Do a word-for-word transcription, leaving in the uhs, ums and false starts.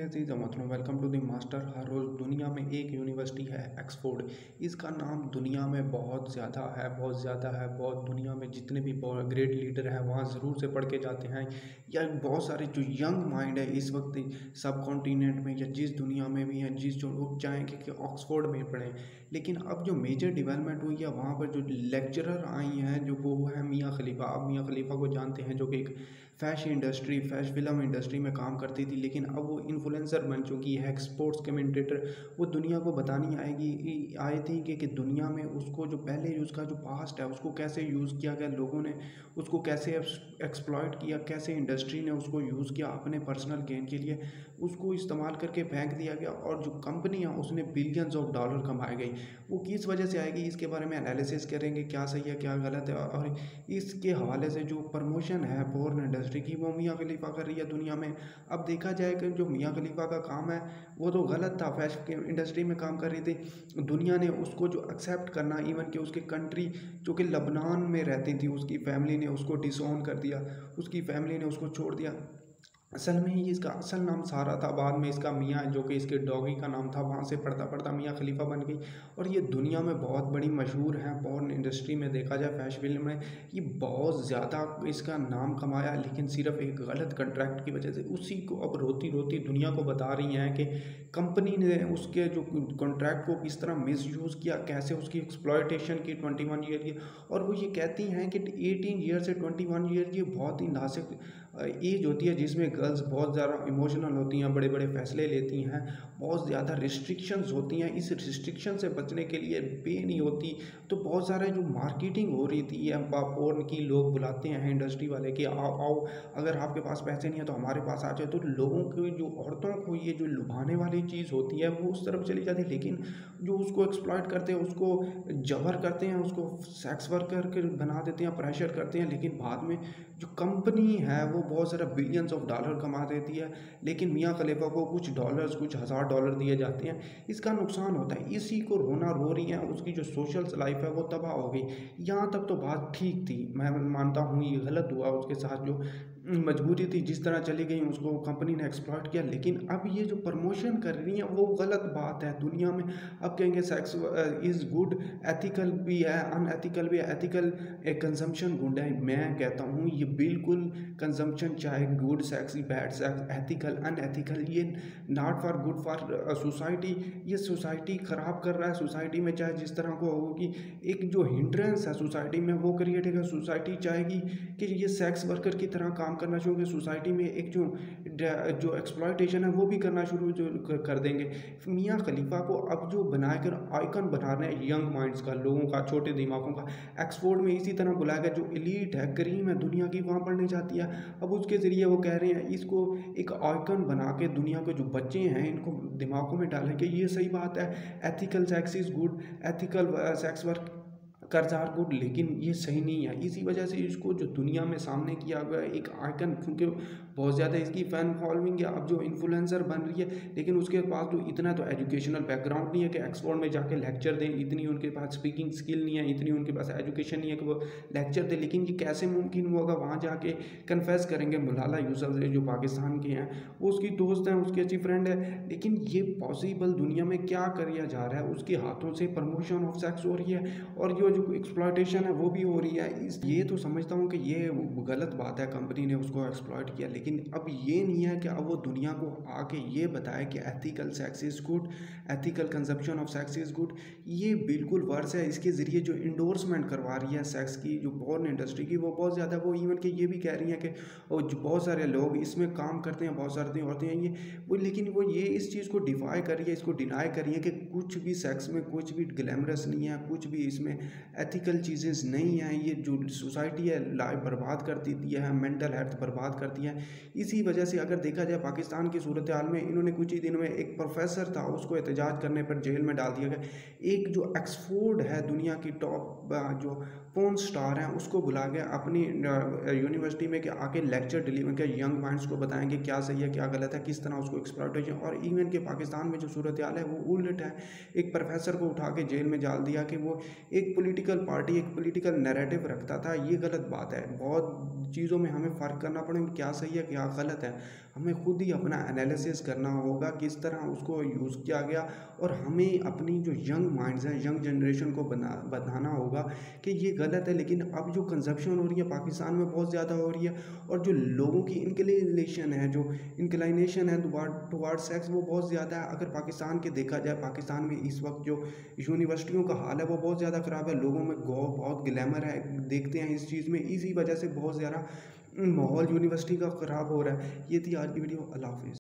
अजीज़ मोहतरम, welcome to the master. हर रोज़ दुनिया में एक यूनिवर्सिटी है ऑक्सफोर्ड। इसका नाम दुनिया में बहुत ज़्यादा है, बहुत ज़्यादा है। बहुत दुनिया में जितने भी ग्रेट लीडर हैं वहाँ ज़रूर से पढ़ के जाते हैं, या बहुत सारे जो यंग माइंड है इस वक्त सब कॉन्टीनेंट में या जिस दुनिया में भी हैं, जिस जो लोग चाहेंगे कि ऑक्सफोर्ड में पढ़ें। लेकिन अब जो मेजर डेवलपमेंट हुई है वहाँ पर जो लेक्चरर आई हैं जो वो है मियाँ खलीफा। आप मियाँ खलीफा को जानते हैं, जो कि एक fashion industry fashion film industry में काम करती थी, लेकिन अब वो इन्फ्लुएंसर बन चुकी है, स्पोर्ट्स कमेंटेटर। वो दुनिया को बतानी आएगी आए थी कि, कि दुनिया में उसको जो पहले उसका जो पास्ट है उसको कैसे यूज़ किया गया, लोगों ने उसको कैसे एक्सप्लॉइट किया, कैसे इंडस्ट्री ने उसको यूज़ किया अपने पर्सनल गेन के लिए, उसको इस्तेमाल करके फेंक दिया गया और जो कंपनी है उसने बिलियंस ऑफ डॉलर कमाए गई। वो किस वजह से आएगी इसके बारे में एनालिसिस करेंगे, क्या सही है क्या गलत है। और इसके हवाले से जो प्रमोशन है पोर्न इंडस्ट्री की वो मियाँ खलीफा कर रही है दुनिया में। अब देखा जाए कि जो मियाँ खलीफा का काम है वो तो गलत था, फैशन इंडस्ट्री में काम कर रही थी, दुनिया ने उसको जो एक्सेप्ट करना, इवन कि उसकी कंट्री जो कि लबनान में रहती थी उसकी फैमिली ने उसको डिसोन कर दिया, उसकी फैमिली ने उसको छोड़ दिया। असल में ही इसका असल नाम सारा था, बाद में इसका मियाँ जो कि इसके डॉगी का नाम था, वहाँ से पढ़ता पढ़ता मियाँ खलीफा बन गई। और ये दुनिया में बहुत बड़ी मशहूर है पॉर्न इंडस्ट्री में। देखा जाए फैशन फिल्म में ये बहुत ज़्यादा इसका नाम कमाया, लेकिन सिर्फ एक गलत कंट्रैक्ट की वजह से। उसी को अब रोती रोती दुनिया को बता रही हैं कि कंपनी ने उसके जो कॉन्ट्रैक्ट को किस तरह मिसयूज़ किया, कैसे उसकी एक्सप्लॉयटेशन की ट्वेंटी वन ईयर की। और वो ये कहती हैं कि एटीन ईयर से ट्वेंटी वन ईयर ये बहुत ही नाजुक एज होती है जिसमें गर्ल्स बहुत ज़्यादा इमोशनल होती हैं, बड़े बड़े फैसले लेती हैं, बहुत ज़्यादा रिस्ट्रिक्शंस होती हैं। इस रिस्ट्रिक्शन से बचने के लिए पे नहीं होती, तो बहुत सारे जो मार्केटिंग हो रही थी पोर्न की, लोग बुलाते हैं इंडस्ट्री वाले कि आओ आओ, अगर आपके पास पैसे नहीं है तो हमारे पास आ जाए। तो लोगों की जो औरतों को ये जो लुभाने वाली चीज़ होती है वो उस तरफ चली जाती है, लेकिन जो उसको एक्सप्लॉइट करते हैं, उसको जबर करते हैं, उसको सेक्स वर्कर बना देते हैं, प्रेशर करते हैं। लेकिन बाद में जो कंपनी है वो बहुत सारा बिलियंस ऑफ डॉलर कमा देती है, लेकिन मियाँ खलीफा को कुछ डॉलर्स कुछ हज़ार डॉलर दिए जाते हैं। इसका नुकसान होता है, इसी को रोना रो रही हैं, उसकी जो सोशल लाइफ है वो तबाह हो गई। यहाँ तक तो बात ठीक थी, मैं मानता हूँ ये गलत हुआ उसके साथ, जो मजबूरी थी जिस तरह चली गई उसको कंपनी ने एक्सप्लॉइट किया। लेकिन अब ये जो प्रमोशन कर रही है वो गलत बात है दुनिया में। अब कहेंगे सेक्स इज़ गुड, एथिकल भी है, अनएथिकल भी है। एथिकल एक कंजम्पशन गुड है, मैं कहता हूँ ये बिल्कुल कंजम्पशन, चाहे good sex bad sex, ethical unethical, ये not for good for society. ये सोसाइटी ख़राब कर रहा है। सोसाइटी में चाहे जिस तरह को होगी, एक जो हिंड्रेंस है सोसाइटी में वो क्रिएट है। सोसाइटी चाहेगी कि ये सेक्स वर्कर की तरह काम करना शुरू कर, सोसाइटी में एक जो जो एक्सप्लॉयटेशन है वो भी करना शुरू जो कर देंगे। मियाँ खलीफा को अब जो बनाकर आइकन बना रहे हैं यंग माइंड्स का, लोगों का, छोटे दिमागों का। ऑक्सफोर्ड में इसी तरह बुलाया गया, जो एलीट है, करीम है दुनिया की, वहाँ पढ़ने जाती है। अब उसके ज़रिए वो कह रहे हैं इसको एक आइकन बना के दुनिया के जो बच्चे हैं इनको दिमागों में डालें कि ये सही बात है, ethical sex is good, ethical sex work कर्जार गुड, लेकिन ये सही नहीं है। इसी वजह से इसको जो दुनिया में सामने किया गया एक आइकन, क्योंकि बहुत ज़्यादा इसकी फ़ैन फॉलोइंग है। अब जो इन्फ्लुएंसर बन रही है, लेकिन उसके पास तो इतना तो एजुकेशनल बैकग्राउंड नहीं है कि ऑक्सफोर्ड में जाके लेक्चर दें, इतनी उनके पास स्पीकिंग स्किल नहीं है, इतनी उनके पास एजुकेशन नहीं है कि वो लेक्चर दें। लेकिन ये कैसे मुमकिन होगा, वहाँ जाके कन्फेस करेंगे मलाला यूसुफ जो पाकिस्तान के हैं, वो उसकी दोस्त हैं, उसकी अच्छी फ्रेंड है। लेकिन ये पॉसिबल दुनिया में क्या किया जा रहा है, उसके हाथों से प्रमोशन ऑफ सेक्स हो रही है और जो जो एक्सप्लॉयटेशन है वो भी हो रही है। इस ये तो समझता हूँ कि ये गलत बात है, कंपनी ने उसको एक्सप्लॉइट किया। लेकिन अब ये नहीं है कि अब वो दुनिया को आके ये बताए कि ethical sex is good, ethical consumption of sex is good. ये बिल्कुल वर्स है। इसके ज़रिए जो इंडोर्समेंट करवा रही है सेक्स की, जो पॉर्न इंडस्ट्री की, वो बहुत ज़्यादा, वो इवन के ये भी कह रही हैं कि जो बहुत सारे लोग इसमें काम करते हैं, बहुत सारी औरतें हैं ये वो, लेकिन वो ये इस चीज़ को डिफाई कर रही है, इसको डिनाई कर रही है कि कुछ भी सेक्स में कुछ भी ग्लैमरस नहीं है, कुछ भी इसमें एथिकल चीज़ें नहीं हैं। ये जो सोसाइटी है लाइफ बर्बाद कर देती है, मेंटल हेल्थ बर्बाद करती है। इसी वजह से अगर देखा जाए पाकिस्तान की सूरत हाल में, इन्होंने कुछ ही दिनों में एक प्रोफेसर था उसको एहतजाज करने पर जेल में डाल दिया गया। एक जो ऑक्सफोर्ड है दुनिया की टॉप जो पोर्न स्टार हैं उसको बुला के अपनी यूनिवर्सिटी में कि आके लेक्चर डिलीवर के यंग माइंड्स को बताएंगे क्या सही है क्या गलत है, किस तरह उसको एक्सप्लॉइटेशन। और इवन के पाकिस्तान में जो सूरत हाल है वो उल्ट है। एक प्रोफेसर को उठा के जेल में डाल दिया कि वो एक पॉलिटिकल पार्टी एक पॉलिटिकल नैरेटिव रखता था। ये गलत बात है। बहुत चीज़ों में हमें फ़र्क करना पड़ेगा, क्या सही है क्या गलत है। हमें खुद ही अपना एनालिसिस करना होगा किस तरह उसको यूज़ किया गया, और हमें अपनी जो यंग माइंड्स हैं यंग जनरेशन को बना बताना होगा कि ये गलत है। लेकिन अब जो कंजप्शन हो रही है पाकिस्तान में बहुत ज़्यादा हो रही है, और जो लोगों की इंक्लिनेशन है जो इंक्लिनेशन है टुवार्ड सेक्स वो बहुत ज़्यादा है। अगर पाकिस्तान के देखा जाए, पाकिस्तान में इस वक्त जो यूनिवर्सिटियों का हाल है वो बहुत ज़्यादा ख़राब है। लोगों में गौ बहुत ग्लैमर है, देखते हैं इस चीज़ में, इसी वजह से बहुत ज़्यादा माहौल यूनिवर्सिटी का ख़राब हो रहा है। ये थी आज की वीडियो। अल्लाह हाफिज़।